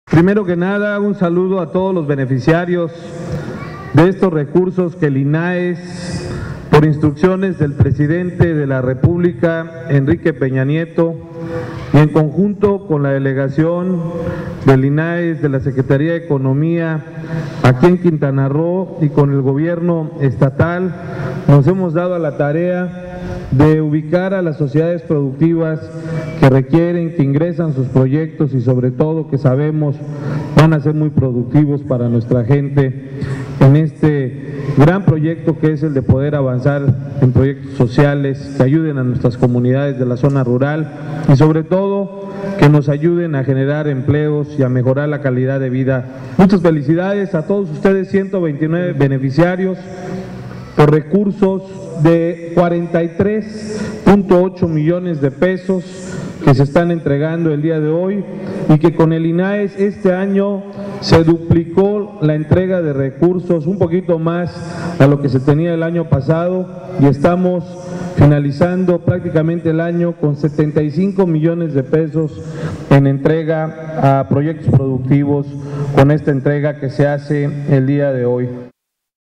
Primero que nada, un saludo a todos los beneficiarios de estos recursos que el INAES, por instrucciones del presidente de la República, Enrique Peña Nieto, y en conjunto con la delegación del INAES, de la Secretaría de Economía, aquí en Quintana Roo, y con el gobierno estatal, nos hemos dado a la tarea de ubicar a las sociedades productivas que requieren, que ingresan sus proyectos y sobre todo que sabemos van a ser muy productivos para nuestra gente en este gran proyecto que es el de poder avanzar en proyectos sociales que ayuden a nuestras comunidades de la zona rural y sobre todo que nos ayuden a generar empleos y a mejorar la calidad de vida. Muchas felicidades a todos ustedes, 129 beneficiarios por recursos de 43.8 millones de pesos que se están entregando el día de hoy y que con el INAES este año se duplicó la entrega de recursos, un poquito más a lo que se tenía el año pasado, y estamos finalizando prácticamente el año con 75 millones de pesos en entrega a proyectos productivos con esta entrega que se hace el día de hoy.